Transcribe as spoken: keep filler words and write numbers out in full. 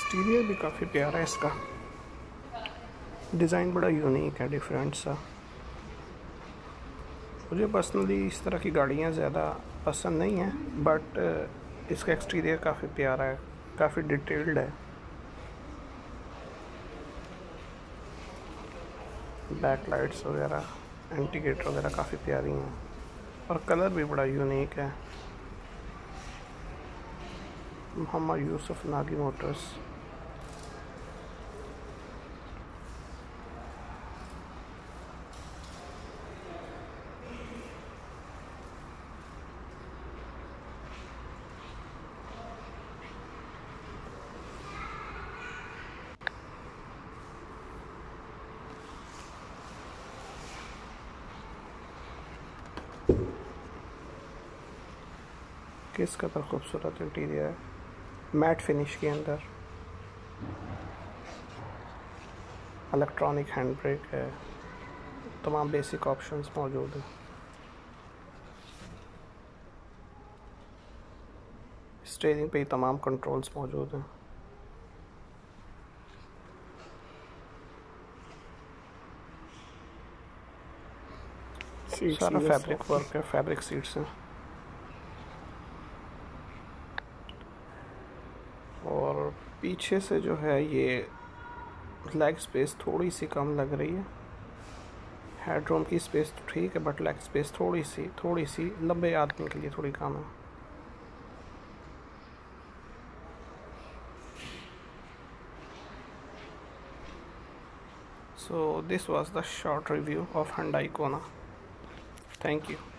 Exterior भी काफ़ी प्यारा है इसका, डिज़ाइन बड़ा यूनिक है, डिफरेंट सा। मुझे पर्सनली इस तरह की गाड़ियाँ ज़्यादा पसंद नहीं हैं, बट इसका एक्सटीरियर काफ़ी प्यारा है, काफ़ी डिटेल्ड है। बैक लाइट्स वगैरह, इंडिकेटर वगैरह काफ़ी प्यारी हैं और कलर भी बड़ा यूनिक है। मोहम्मद यूसुफ नागी मोटर्स। किस कदर खूबसूरत इंटीरियर है, मैट फिनिश के अंदर। इलेक्ट्रॉनिक हैंड ब्रेक है, तमाम बेसिक ऑप्शंस मौजूद हैं। स्टीयरिंग पे ही तमाम कंट्रोल्स मौजूद हैं। सारा फैब्रिक वर्क है, फैब्रिक सीट्स हैं और पीछे से जो है ये लेग स्पेस थोड़ी सी कम लग रही है। हेडरूम की स्पेस तो ठीक है, बट लेग स्पेस थोड़ी सी थोड़ी सी लंबे आदमी के लिए थोड़ी कम है। So this was the short review of Hyundai Kona. Thank you.